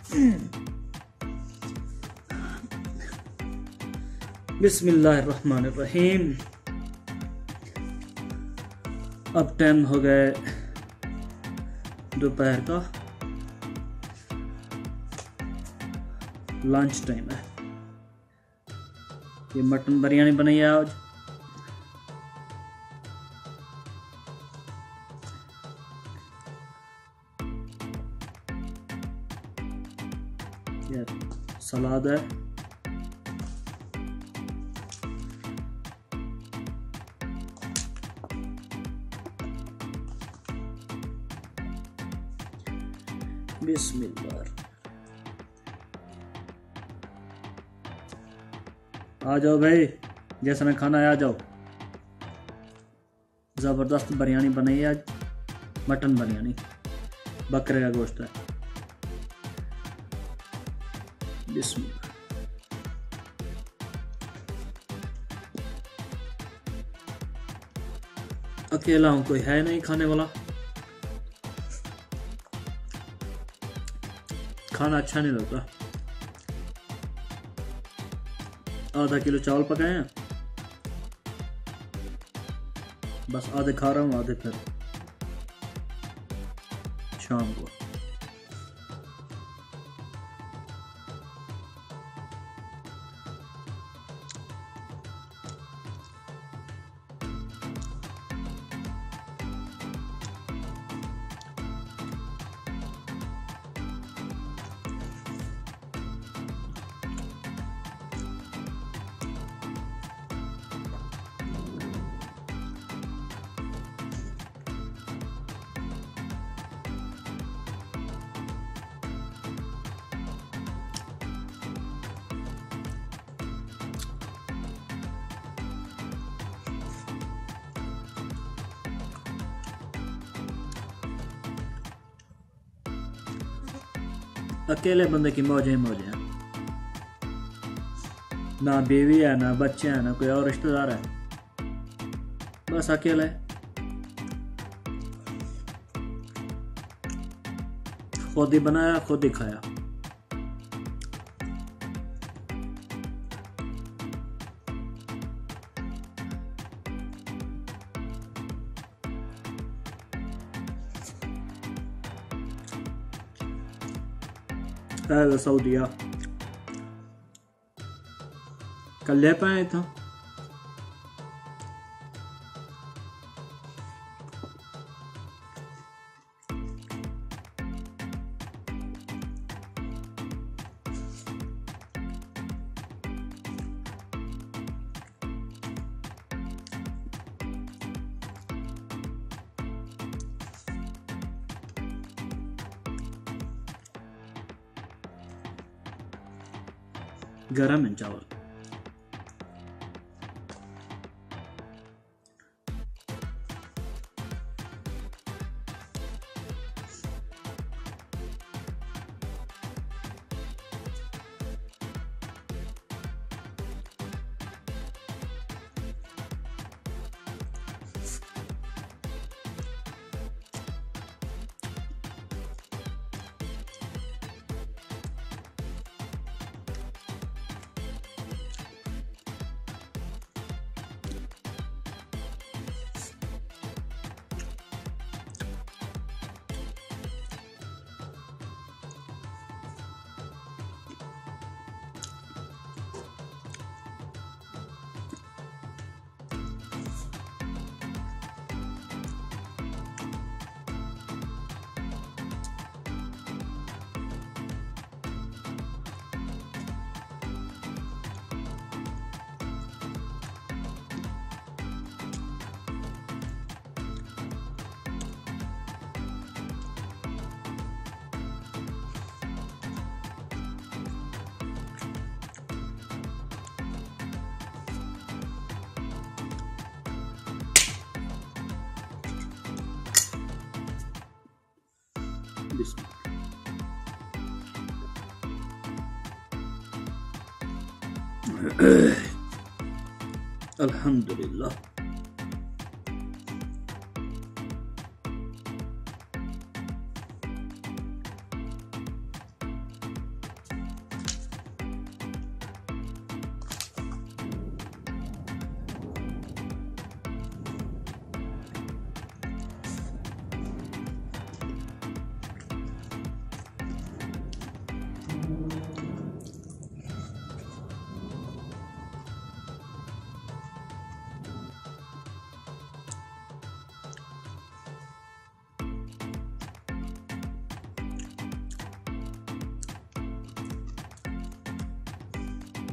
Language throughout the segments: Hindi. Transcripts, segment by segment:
बिस्मिल्लाहिर्रहमानिर्रहीम। अब टाइम हो गए दोपहर का, लंच टाइम है। ये मटन बिरयानी बनाई है आज। यार सलाद है, बिस्मिल्लाह। आ जाओ भाई, जैसा ना खाना है आ जाओ। ज़बरदस्त बिरयानी बनाई है आज, मटन बिरयानी, बकरे का गोश्त है। बिस्मिल्लाह। अकेला हूँ, कोई है नहीं खाने वाला। खाना अच्छा नहीं लगता। आधा किलो चावल पकाए हैं, बस आधे खा रहा हूँ, आधे फिर शाम को। अकेले बंदे की मौजें मौजें हैं। ना बीवी है, ना बच्चे हैं, ना कोई और रिश्तेदार है, बस अकेला है। खुद ही बनाया, खुद ही खाया। सऊदिया कल ले पाए था। गरम है चावल। अल्हम्दुलिल्लाह।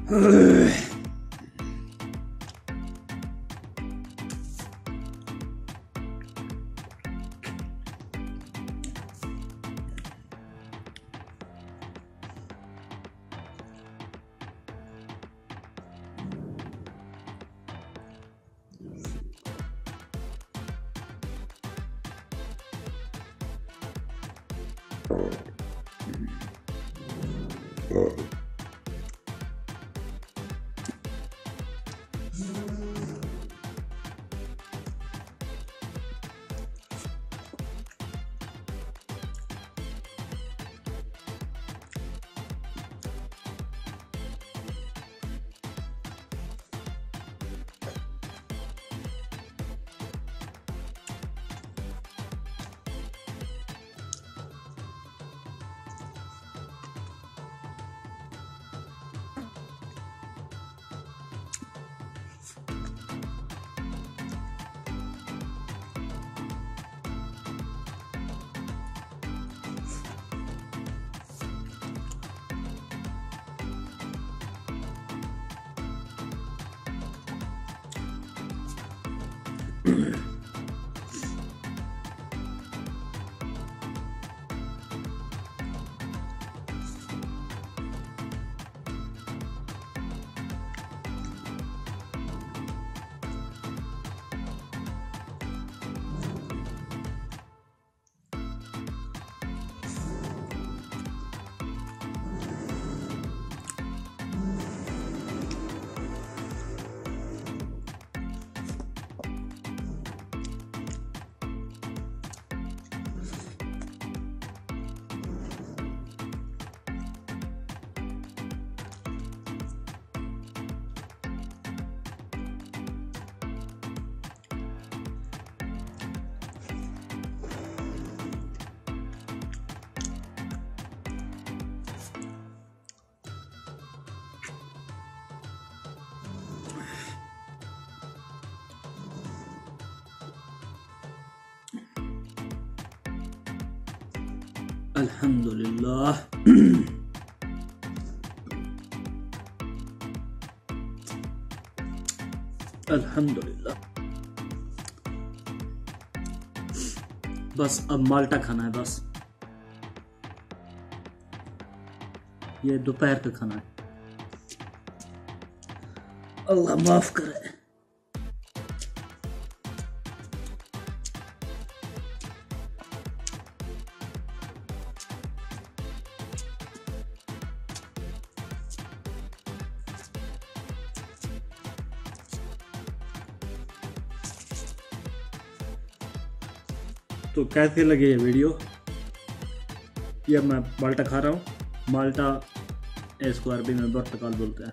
अल्हम्दुलिल्लाह। अल्हम्दुलिल्लाह। बस अब माल्टा खाना है, बस ये दोपहर का खाना है। अल्लाह माफ करे। तो कैसे लगे ये वीडियो? ये मैं माल्टा खा रहा हूँ। माल्टा इसको अरबी में बर्तकाल बोलते हैं।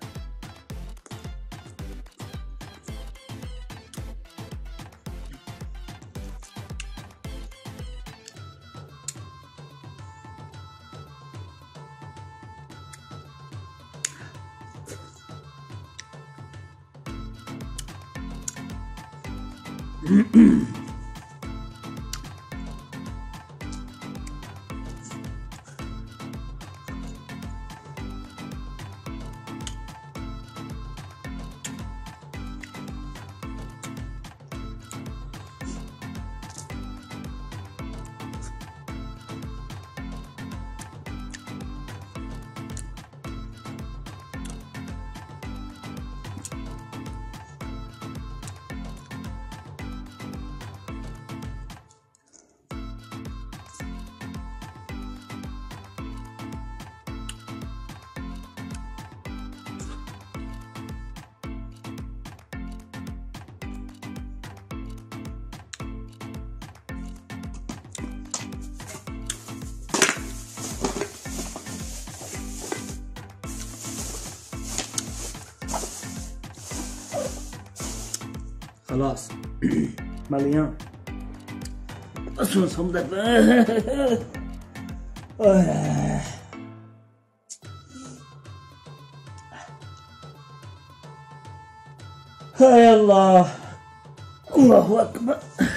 خلاص مليان أصلا صمدت. يا الله، الله أكبر.